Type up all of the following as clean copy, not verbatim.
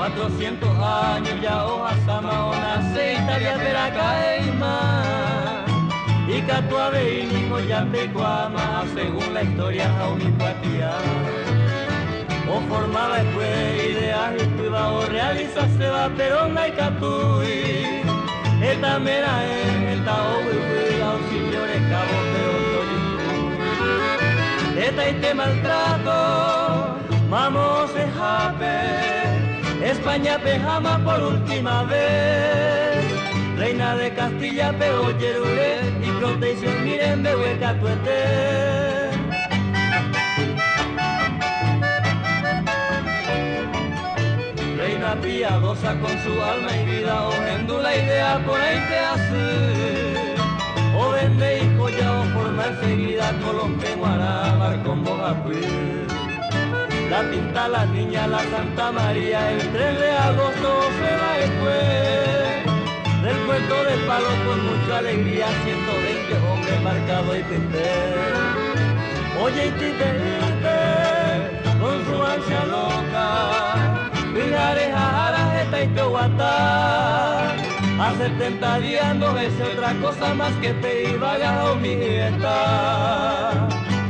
400 años ya hojas amaona aceita de Ateracaima y Catuabe y Nico ya te cuama según la historia jaunipatia o formaba después ideas y tuiba o realiza se va pero no hay catui esta mera es esta obi auxiliores cabo pero esta y te maltrato vamos se jape España pejama por última vez Reina de Castilla pegó Yerulé y protección miren de hueca tuete Reina piadosa con su alma y vida ojendo la idea por ahí te hace o vende y colla o forma enseguida Colombia Guará con Bojapuí La pinta la niña, la Santa María, el 3 de agosto se va después del puerto de Palo con mucha alegría, 120 hombres marcados y pinté. Oye, y tite, con su ansia loca, Pilares, Jara, Jeta y Tehuatá. A 70 días no es otra cosa más que te iba a mi nieta.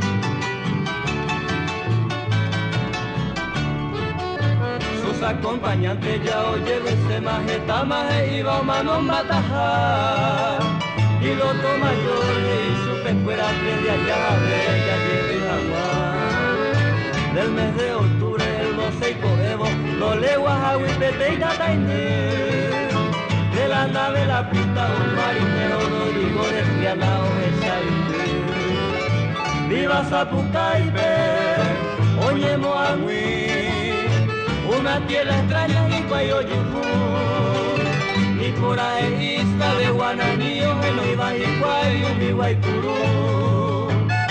Acompañantes ya oye ese majeta maje iba mano bataja y los dos mayores y su pescuera de allá bella y jamás del mes de octubre el 12 y cogemos los leguas agüipete y tatainé de la nave la pinta un marinero Rodrigo de Trianao esa viva Zapucaipe oye Moagüí una tierra extraña y Guayoyipú, y por ahí isla de Guananío, en Oiba y Guayo, mi Guaypurú.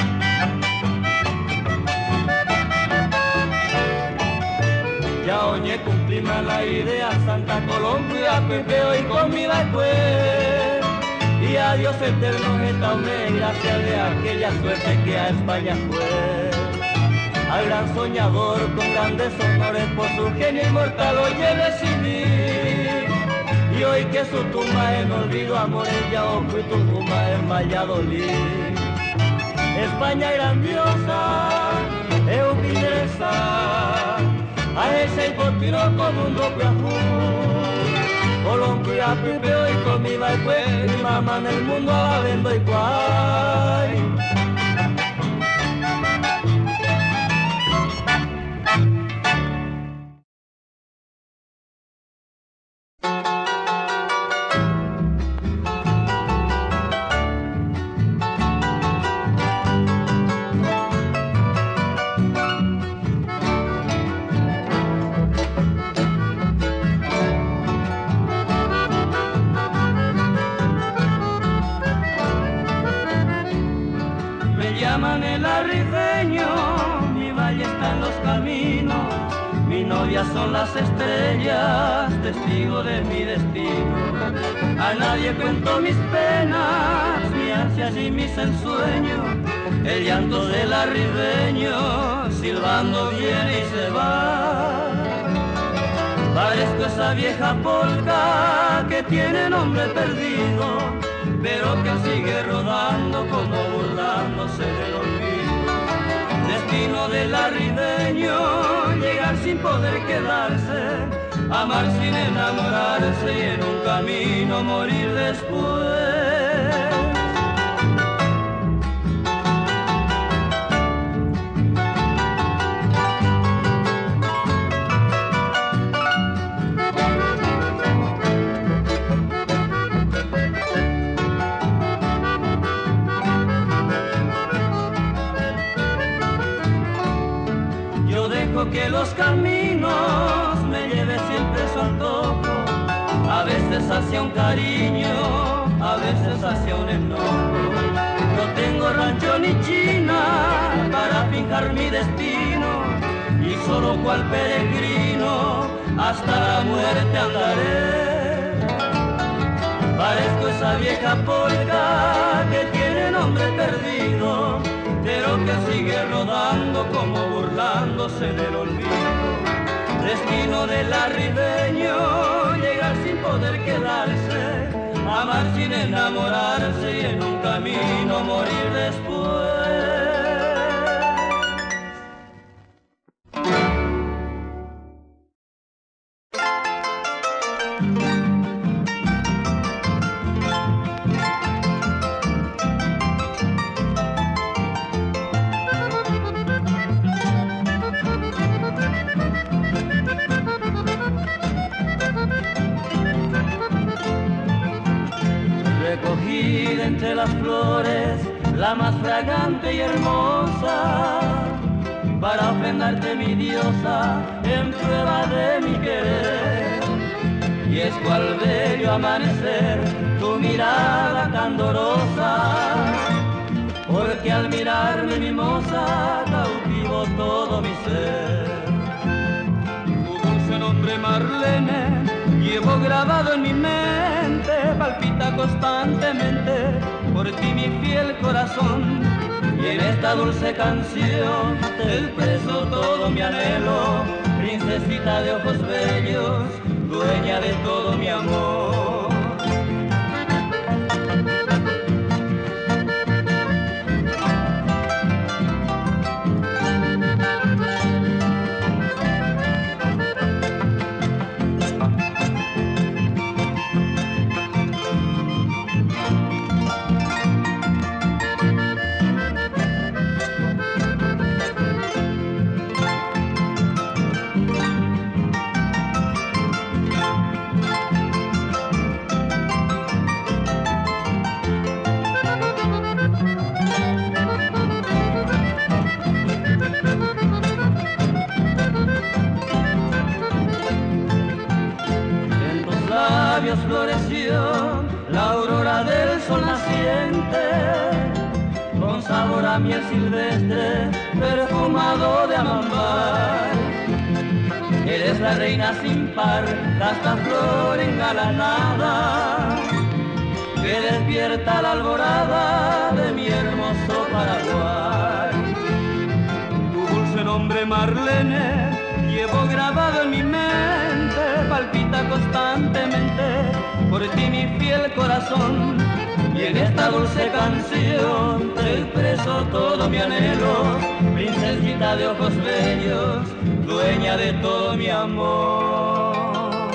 Ya oñé cumplimos la idea, Santa Colombia, Pepeo y comida después. Y a Dios eterno esta gracias de aquella suerte que a España fue. Al gran soñador con grandes honores por su genio inmortal hoy decidí y hoy que su tumba en olvido amor ella fue tu tumba en Valladolid España grandiosa Euquinesa a ese potino con un doble azul Colombia pipeo y comida y pues mi mamá en el mundo la vendo y cuay son las estrellas, testigo de mi destino. A nadie cuento mis penas, mis ansias y mis ensueños. El llanto del arribeño, silbando viene y se va. Parezco esa vieja polca que tiene nombre perdido, pero que sigue rodando como burlándose del olvido. Destino del arribeño, llegar sin poder quedarse, amar sin enamorarse y en un camino morir después. Que los caminos me lleve siempre su antojo, a veces hacia un cariño, a veces hacia un enojo. No tengo rancho ni china para fijar mi destino, y solo cual peregrino hasta la muerte andaré. Parezco esa vieja polca que tiene nombre perdido, pero que sigue rodando como burlándose del olvido. destino del arribeño, llegar sin poder quedarse, amar sin enamorarse y en un camino morir después. Recogida entre las flores, la más fragante y hermosa, para ofrendarte mi diosa en prueba de mi querer. Y es cual bello amanecer tu mirada candorosa, porque al mirarme mimosa cautivo todo mi ser. Tu dulce nombre Marlene llevo grabado en mi mente, palpita constantemente por ti mi fiel corazón. Y en esta dulce canción te expreso todo mi anhelo, princesita de ojos bellos, dueña de todo mi amor. Floreció la aurora del sol naciente, con sabor a miel silvestre, perfumado de amambar. Eres la reina sin par, casta flor engalanada, que despierta la alborada de mi hermoso Paraguay. Tu dulce nombre Marlene llevo grabado en mi mente, palpita constantemente por ti mi fiel corazón. Y en esta dulce canción te expreso todo mi anhelo, princesita de ojos bellos, dueña de todo mi amor.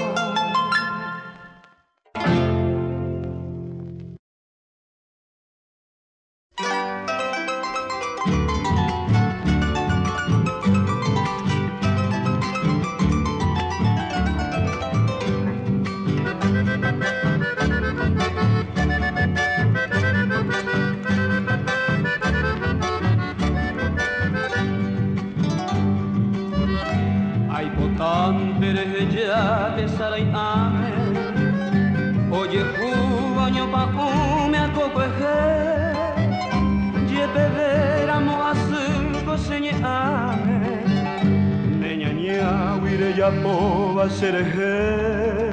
Sarai ame, oye jubaño pa ume a cocoeje, ye beber amo azul coseñe ame, neña ña huire ya pova sereje.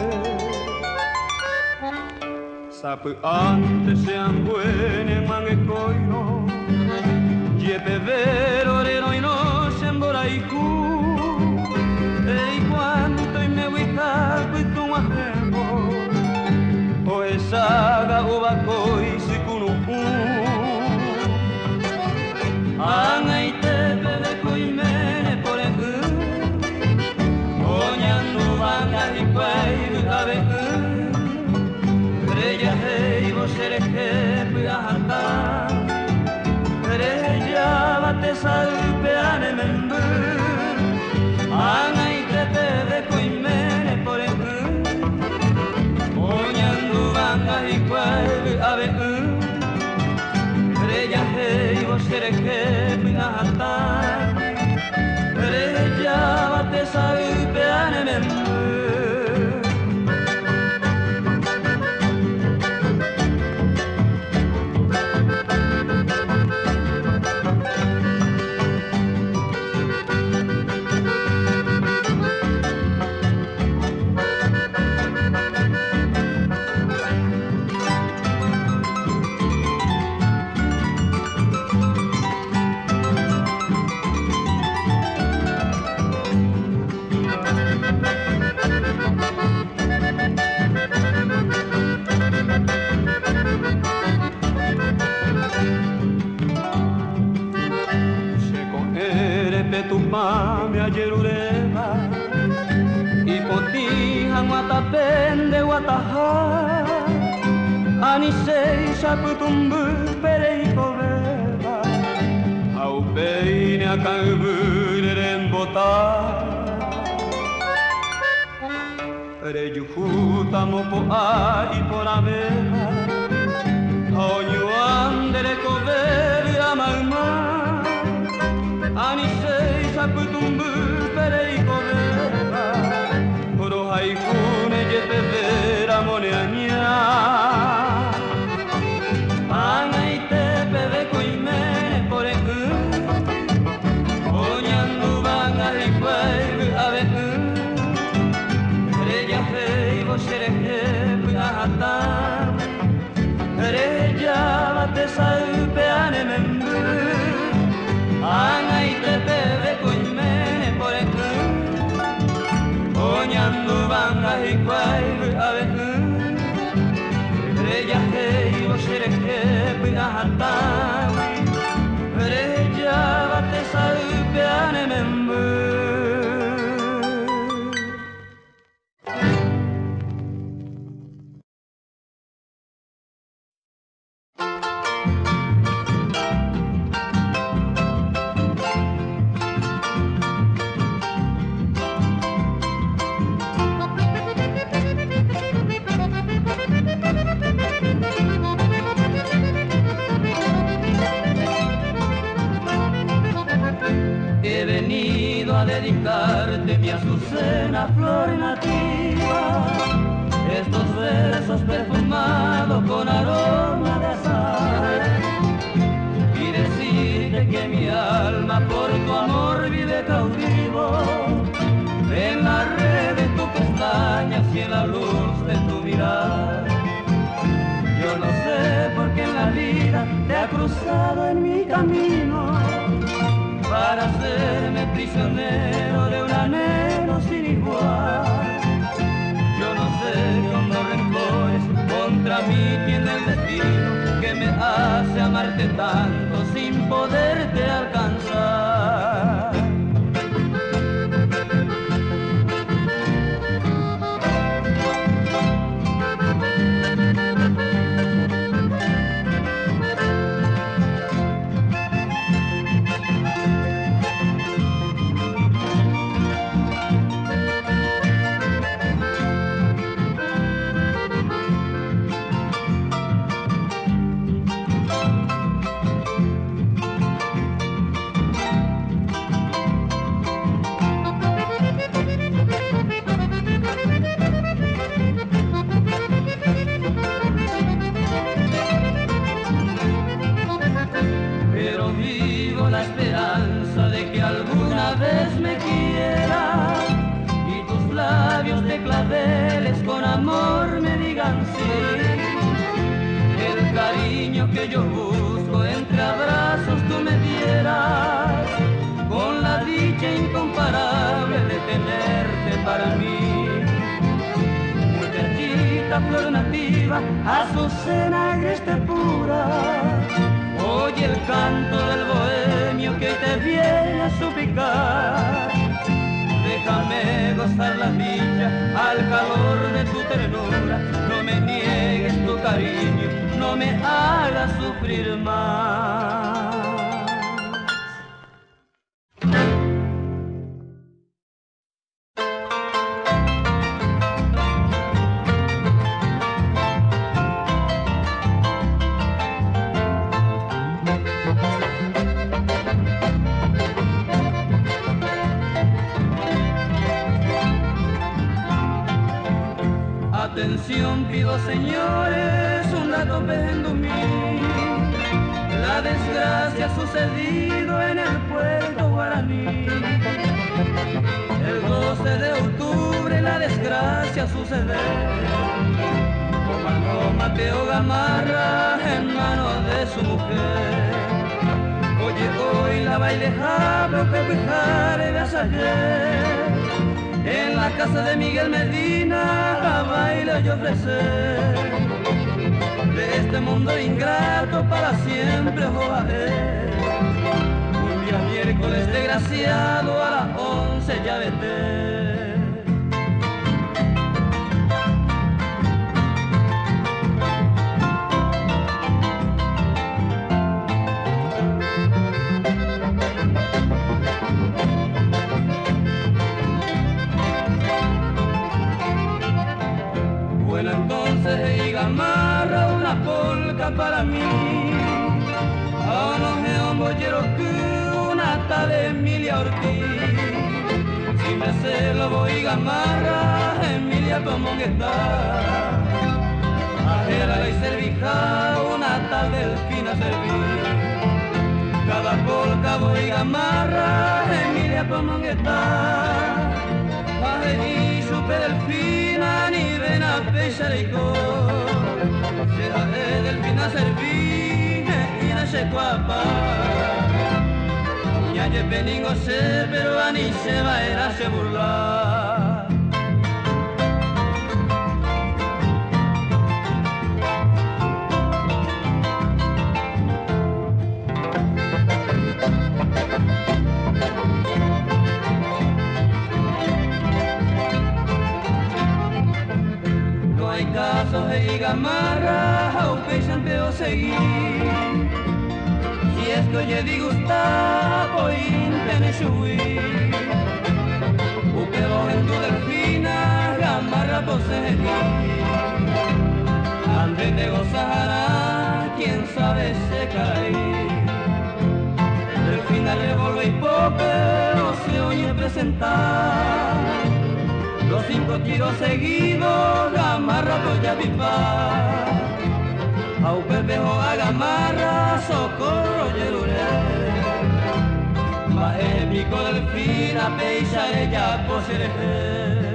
Sapu antes sean buenos man e coino, ye beber orero y no semboraiku. Ei cuanto y me huicaco y tu ajemo, o esaga o bacoi si kunu anga y te bebe coimene por el oñando vanga y cuay abe Creya hei vos eres que hata Creya bate salpeane membu anga de coimene por el oñando vanga y cual ave Creya hei vos eres que hata Creya bate salpeane membu. te tupame ayer ureba y potijan watapende wataha anisei saputumbu pereiko beba au peine akangubuneren botar Rejujuta mopo ai por aveva Oñu andere koveri amauma Anisei saputumbu perei koveva Oro haikune jete vera moneaña Anaite pebe koimene pore Oñandu banga hikwaibu ave Reja bate saupeane membu Angai te pebe kuimene poreku Oñandu banga hikwaibu aveku Reja hei oshereke puyahatami Reja bate saupeane membu dedicarte mi azucena flor nativa estos versos perfumados con aroma de azahar y decirte que mi alma por tu amor vive cautivo en la red de tus pestañas y en la luz de tu mirar. Yo no sé por qué en la vida te ha cruzado en mi camino para hacerme prisionero de un anhelo sin igual. Yo no sé qué hondos rencores contra mí tiene el destino que me hace amarte tanto sin poderte alcanzar. Con amor me digan sí, el cariño que yo busco entre abrazos tú me dieras, con la dicha incomparable de tenerte para mí. Muchachita flor nativa, azucena agreste pura, oye el canto del bohemio que te viene a suplicar. Déjame gozar la dicha al calor de tu ternura, no me niegues tu cariño, no me hagas sufrir más. Atención pido señores, un dato vendo mí. La desgracia ha sucedido en el puerto guaraní. El 12 de octubre la desgracia sucede. Cuando Mateo Gamarra en manos de su mujer. Oye hoy la baile jabro que pejare de ayer. En la casa de Miguel Medina a baile yo ofrecer. De este mundo ingrato para siempre joder. Un día miércoles de desgraciado a las 11 ya vete. Bueno, entonces y amarra una polca para mí, a unos bolleros que una tal Emilia Ortiz. Si me sé lo voy a amarra, Emilia como está, ajera y servija, una tal Delfina servir. Cada polca voy a amarra, Emilia como está, y supe Delfina ni ven a pechar y se Delfina servir y no se guapa. Ya yo peningo sé, pero a ni se va a se burlar. No hay caso de gamarra, au peixan peo seguir. Si es que oye disgusta, voy a subir. Upeo en tu delfina, gamarra poseguir. Antes de gozar, quién sabe se cae. Delfina revolve y popeo se oye presentar. Los 5 tiros seguidos, gamarra voy a pipar. A un pepejo a gamarra, socorro yelure. Más épico delfina, peixa ella poseer.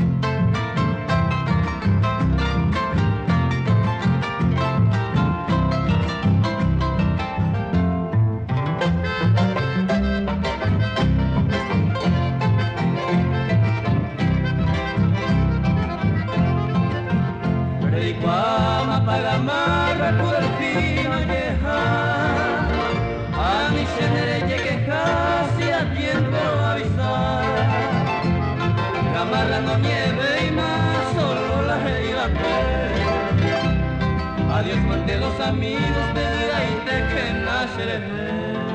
Gamarra tu delfino lleja, a mi se llegue si a tiempo avisar. Gamarra no nieve y más, solo la reída pe. Adiós mante los amigos de ahí de que naceré.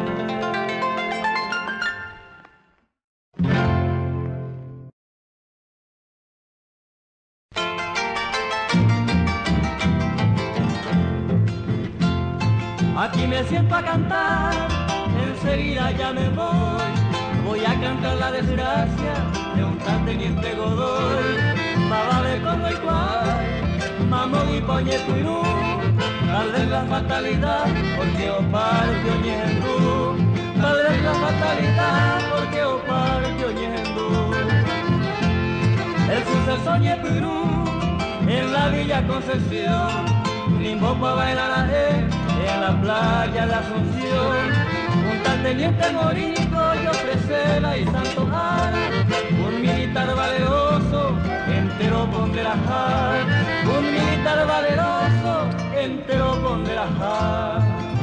Aquí me siento a cantar, enseguida ya me voy. Voy a cantar la desgracia de un tal teniente Godoy. Va a ver cómo y cuál, mamón y poñetuirú. Tal vez la fatalidad, porque oparte oñendú. Tal vez la fatalidad, porque oparte oñendú. El suceso ñepirú, en la Villa Concepción. Limbo pa' bailar a él en la playa de Asunción. Un tal teniente Morico y ofrecela y Santo Jara. Un militar valeroso, entero ponderajar. Un militar valeroso, entero ponderajar.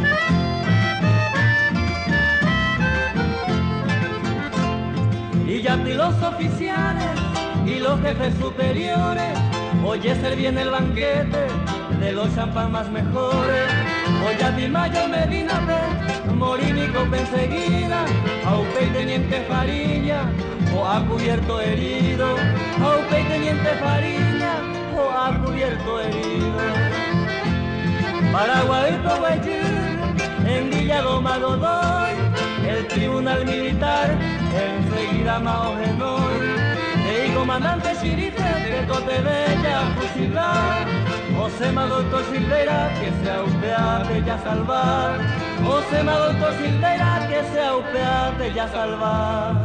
Y ya ti los oficiales y los jefes superiores, oye ser bien el banquete de los champán más mejores. Hoy a ti Mayo Medina ve, Morínico enseguida, a un teniente Fariña, o ha cubierto herido, a un teniente Fariña, o ha cubierto herido. Paraguayito Guayú, en Villa Loma Godoy, el tribunal militar, enseguida Mao Genoy. Y comandante Chirife, de Cotebella a fusilar. Osema doctor Silveira, que sea usted ya salvar. Osema doctor Silveira, que sea usted ya salvar.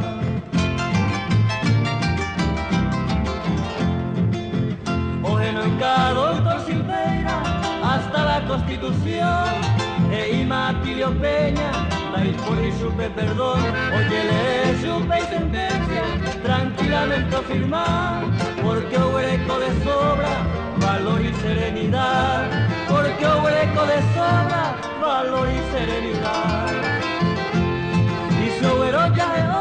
Ojeno en cada doctor Silveira, hasta la Constitución. E Matilio Peña, la y supe perdón. Oye, le supe y sentencia, tranquilamente firmar, porque hueco de sobra, valor y serenidad. Porque hueco de sobra, valor y serenidad. Y su ya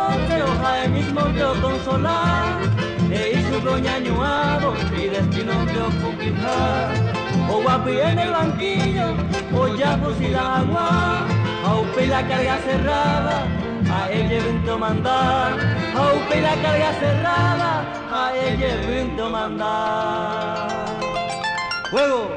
quiero consolar, y su broñañuado y destino vio conquistar. O guapi en el banquillo, o ya pusila agua, a upe la carga cerrada, a ella evento mandar, a upe la carga cerrada, a ella evento mandar. ¡Fuego!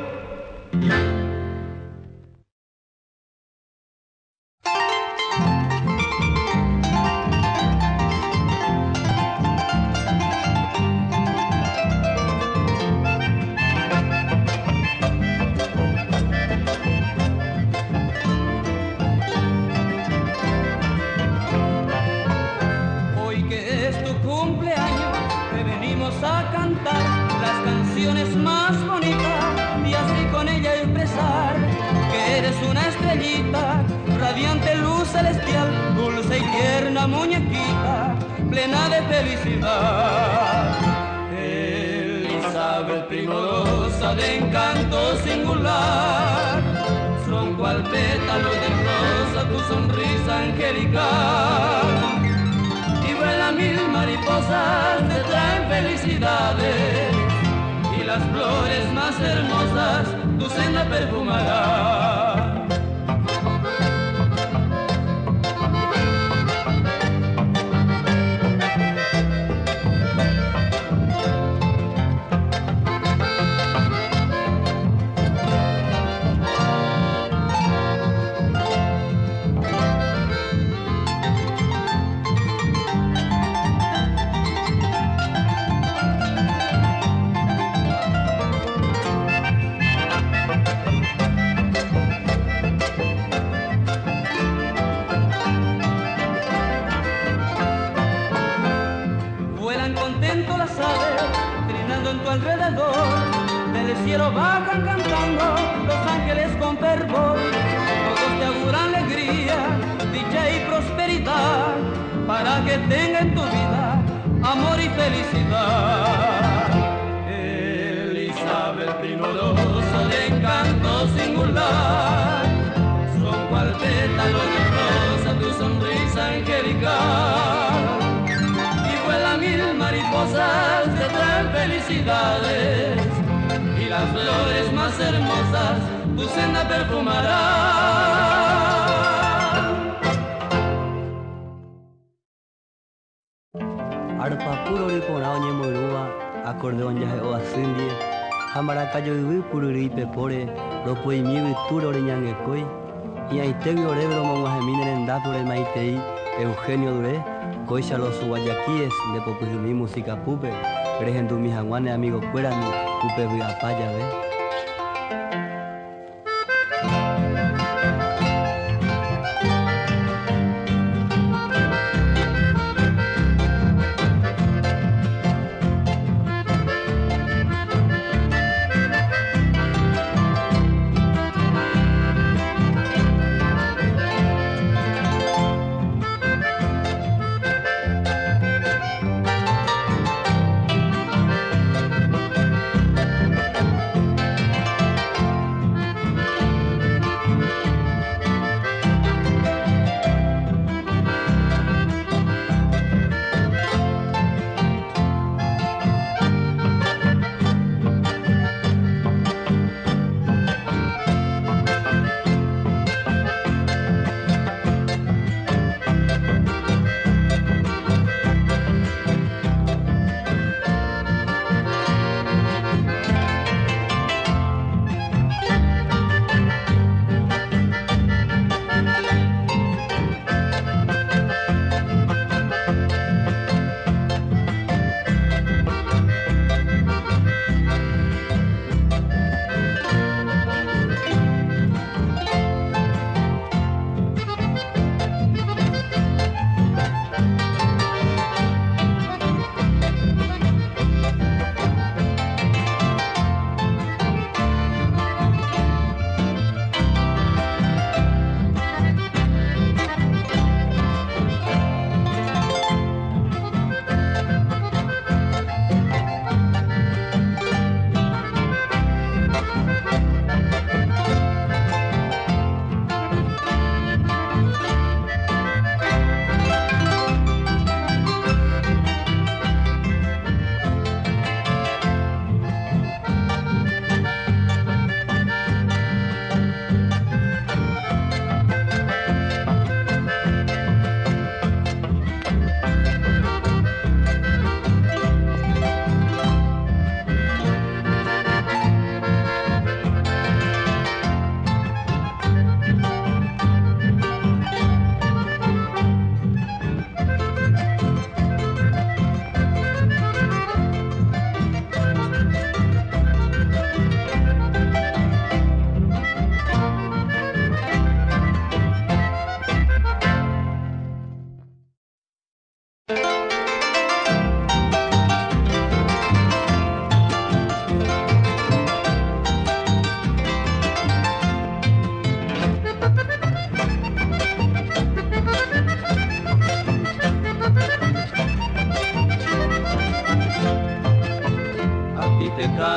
A cantar las canciones más bonitas y así con ella expresar que eres una estrellita, radiante luz celestial, dulce y tierna muñequita, plena de felicidad. Elizabeth primorosa de encanto singular, son cual pétalo de rosa tu sonrisa angelical. Vuelan mil mariposas, te traen felicidades, y las flores más hermosas tu senda perfumará. Alrededor del cielo bajan cantando los ángeles con fervor, todos te auguran alegría, dicha y prosperidad, para que tenga en tu vida amor y felicidad. Elizabeth primorosa de encanto singular, son cual pétalo de rosa tu sonrisa angelical. Mil mariposas te traen felicidades, y las flores más hermosas tu senda perfumará. Arpa purori ponao ñemorúva, acordeón yaje o asindie, hambarakajo yvy pururi pepore, ropoimi túrore ñangekói, hi'ãitegui oréve romog̃uahẽmíne rendápe maitei Eugenio Duré, Coicha los Guayaquíes de Popuzumi música pupe, Regendu mis aguanes amigos cuérami, pupe viapaya ve.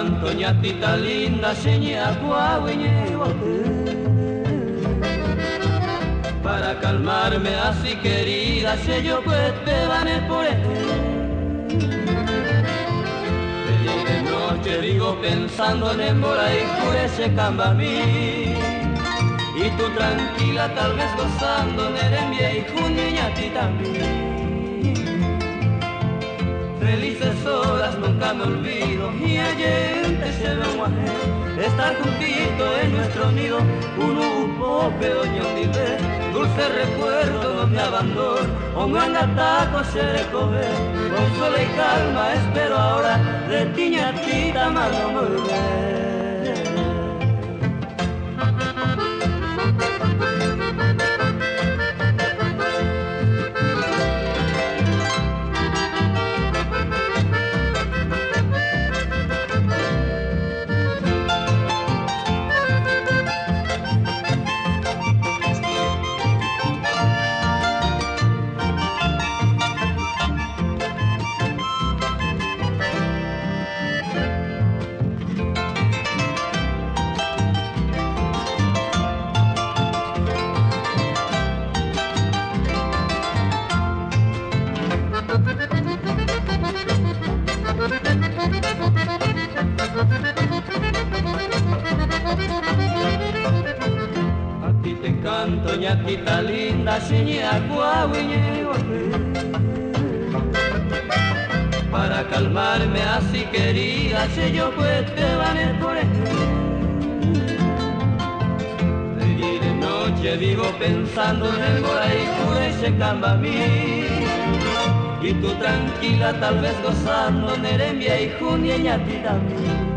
canto, ñatita linda, seña para calmarme así querida, si yo pues te van por de noche digo pensando en embora y curece camba a mí. Y tú tranquila tal vez gozando de mi hijo ñatita también. Felices horas nunca me olvido y ayer se ve un estar juntito en nuestro nido, un upo peoño vive, dulce recuerdo no me abandono, un angataco se recoge, consuelo y calma espero ahora de ti ñatita más no volver. Ñatita linda, seña para calmarme así querida, si yo pues te van por y de noche vivo pensando en el Goraicura y se camba a mí. Y tú tranquila tal vez gozando Nerembia y Junia y ñatita a mí.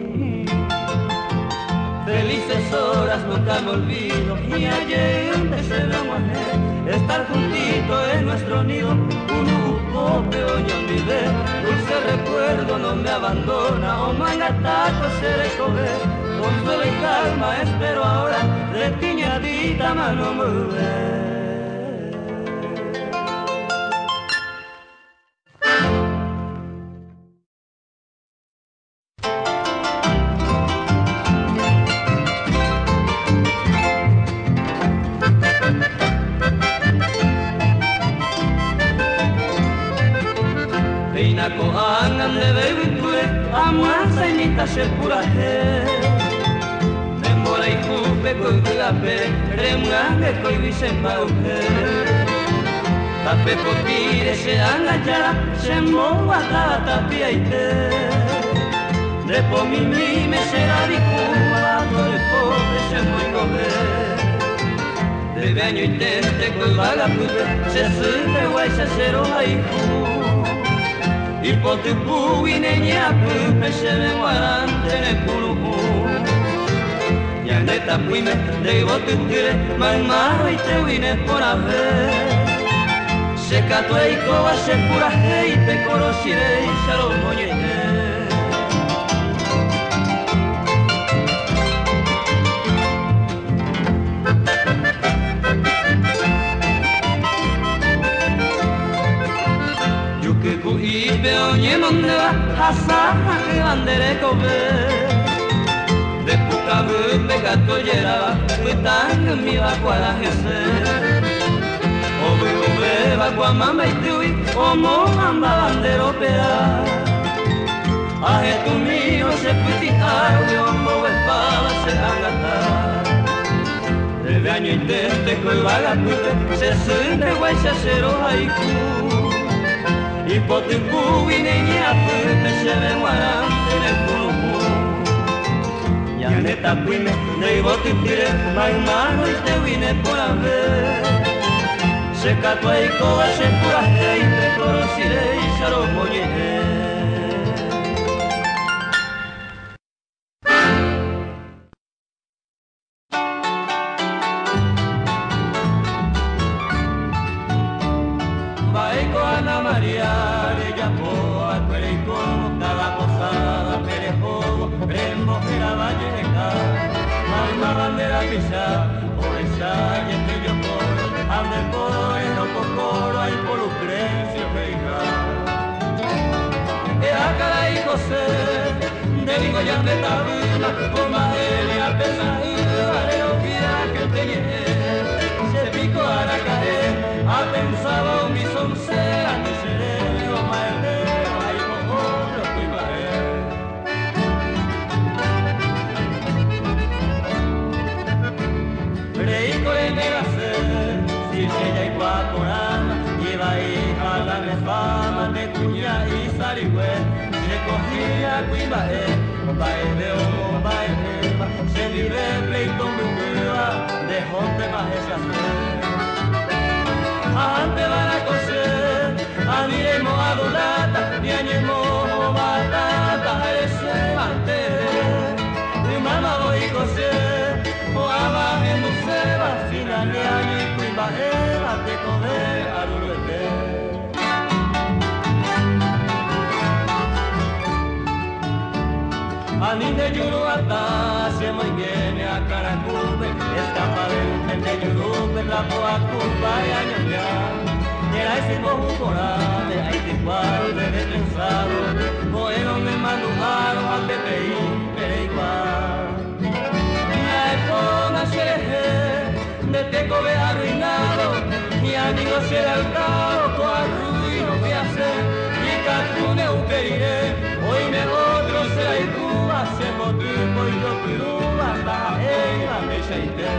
Felices horas nunca me olvido y ayer se ve estar juntito en nuestro nido, un upo peoño vive, dulce recuerdo no me abandona, o mangataco se recoge, consuelo y calma espero ahora de ti ñatita mano volver. Se puraje, demora y cupe con gape, remuange con vicembauke. Tape potire se angachara, se moa tapia y te. De po mi me será di cuba, de pobre se muy comer. De año y tente con vagapute, se sirve guay se cero haiku. Y por tu puineña pupe se me guarante en el curupu. Ya neta puime, debo tu tire, mamaro y te vine por haber. Se cató y coba se pura y te conociré y se lo moñete. Y peoñe mondeva, hasaja que bandere kobe. De puka bupe gato yeraba, fuitanga mi vacuara jese. Obe vacua mamba y tui, omo mamba bandero pea. Aje tu mío se puiti agui, omo espada se agata. De año intente con vagapute, se sirve guay se acero haiku. Y por tu cubineña pupe se ve guarante en el curupu. Ya neta puime, debo tu tire, mano y te vine por haber. Se cató y coba se pura y te conociré y se lo moñete. tabuna, o maele a pesar de lo que tenía. Se pico a la caer, ha pensado mi soncera, mi cerebro, maestro, ahí como lo fui maestro. Reí con el negacer, si ella y guaporama, iba ahí a la refama de cuña y sarigüe, se cogía cuibae, se libre pleito muguea, de jonte más esas ante van a coser, aniremos a dolata, y añemos batata, ese mantel, mi mamá voy a coser, o abajo en un seba, final de año y cuibaera, te comer a luruete. Ani de Yuruata, se muy viene a Caracube, escapa de Yurupe, la poa culpa y añoña. Era ese mojo corame, hay que igual de pensado, bueno me mandujaron a PPI, pero igual. La epona se de Tecobe arruinado, mi amigo se da el cabo, con ruino voy a hacer, y Catune uperiré, hoy me otro será y Cuba, se motivo y yo piruba, la ella me chaité.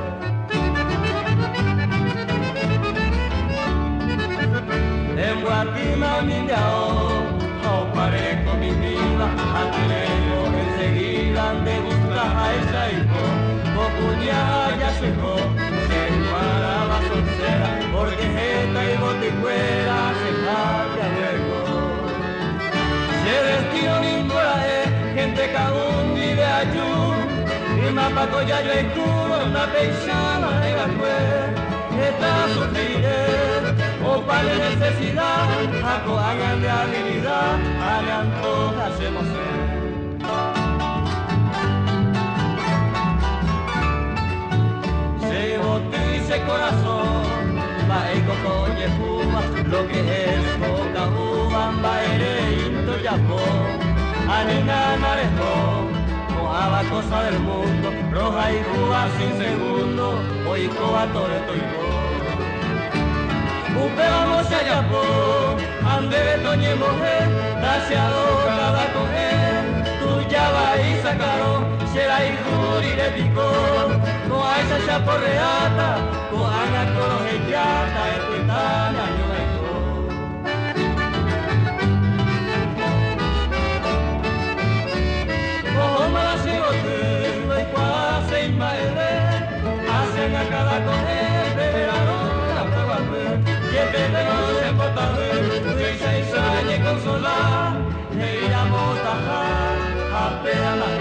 En Guatima mi miao, no parezco mi vida, a tenerlo enseguida, de gusta a esa hijo, Cocuña ya se dejó, se paraba soltera, porque jeta y boticuera se cambia luego. Se destino ninguae, gente cagún vive ayú, y mapaco ya yo escudo, una paisana de Gacue. Esta sufriré, o para necesidad, aco hagan de habilidad, hagan todas emociones. Se botice corazón, va el cocoye Cuba, lo que es boca uva, va el into yapó, anina narejó. Moaba cosa del mundo, roja y Cuba sin segundo, hoy coa todo estoy Upe vamos allá po, ande de toñe mujer, daseado cada coger, tú ya va y sacaron, será y juri de picó, con a esa chaporreata, con ana con los echata, el cuitana yo me hacen a cada coger de verano la prueba y el verano se porta de 6 años consolar, le iramos a tajar a pena la